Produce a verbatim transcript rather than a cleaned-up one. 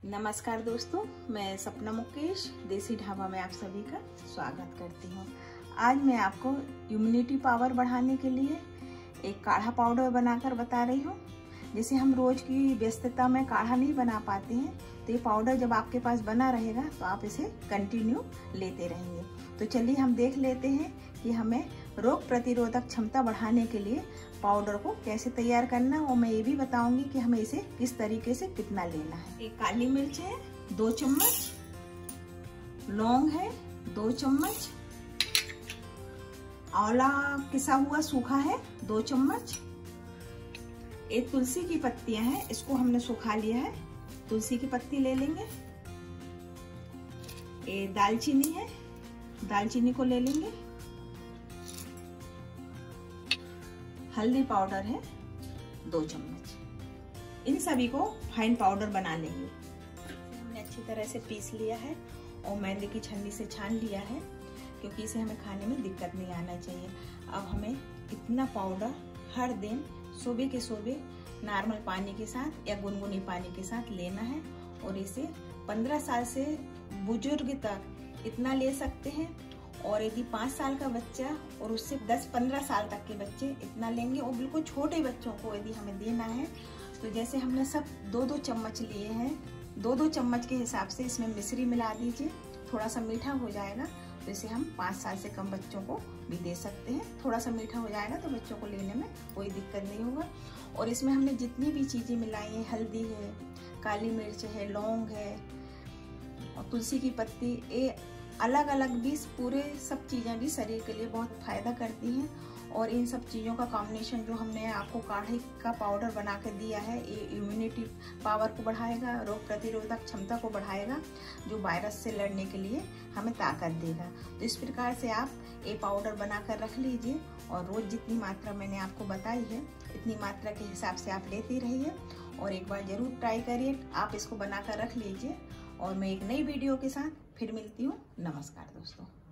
नमस्कार दोस्तों, मैं सपना मुकेश देसी ढाबा में आप सभी का स्वागत करती हूँ। आज मैं आपको इम्यूनिटी पावर बढ़ाने के लिए एक काढ़ा पाउडर बनाकर बता रही हूँ। जैसे हम रोज की व्यस्तता में काढ़ा नहीं बना पाते हैं, तो ये पाउडर जब आपके पास बना रहेगा तो आप इसे कंटिन्यू लेते रहेंगे। तो चलिए हम देख लेते हैं कि हमें रोग प्रतिरोधक क्षमता बढ़ाने के लिए पाउडर को कैसे तैयार करना, और मैं ये भी बताऊंगी कि हमें इसे किस तरीके से कितना लेना है। एक काली मिर्च है दो चम्मच, लौंग है दो चम्मच, आंवला पिसा हुआ सूखा है दो चम्मच, एक तुलसी की पत्तियां हैं, इसको हमने सुखा लिया है, तुलसी की पत्ती ले लेंगे। ये दालचीनी है, दालचीनी को ले लेंगे। हल्दी पाउडर है दो चम्मच। इन सभी को फाइन पाउडर बना लेंगे। हमने अच्छी तरह से पीस लिया है और मैदे की छन्नी से छान लिया है, क्योंकि इसे हमें खाने में दिक्कत नहीं आना चाहिए। अब हमें इतना पाउडर हर दिन सुबह के सुबह नॉर्मल पानी के साथ या गुनगुनी पानी के साथ लेना है, और इसे पंद्रह साल से बुजुर्ग तक इतना ले सकते हैं। और यदि पाँच साल का बच्चा और उससे दस पंद्रह साल तक के बच्चे इतना लेंगे, और बिल्कुल छोटे बच्चों को यदि हमें देना है तो जैसे हमने सब दो दो चम्मच लिए हैं, दो दो चम्मच के हिसाब से इसमें मिश्री मिला दीजिए। थोड़ा सा मीठा हो जाएगा तो इसे हम पाँच साल से कम बच्चों को भी दे सकते हैं। थोड़ा सा मीठा हो जाएगा तो बच्चों को लेने में कोई दिक्कत नहीं होगा। और इसमें हमने जितनी भी चीज़ें मिलाई हैं, हल्दी है, काली मिर्च है, लौंग है और तुलसी की पत्ती, ये अलग अलग भी पूरे सब चीज़ें भी शरीर के लिए बहुत फ़ायदा करती हैं। और इन सब चीज़ों का कॉम्बिनेशन जो हमने आपको काढ़े का पाउडर बना के दिया है, ये इम्यूनिटी पावर को बढ़ाएगा, रोग प्रतिरोधक क्षमता को बढ़ाएगा, जो वायरस से लड़ने के लिए हमें ताकत देगा। तो इस प्रकार से आप ये पाउडर बना कर रख लीजिए, और रोज़ जितनी मात्रा मैंने आपको बताई है इतनी मात्रा के हिसाब से आप लेते रहिए, और एक बार ज़रूर ट्राई करिए। आप इसको बना कर रख लीजिए, और मैं एक नई वीडियो के साथ फिर मिलती हूँ। नमस्कार दोस्तों।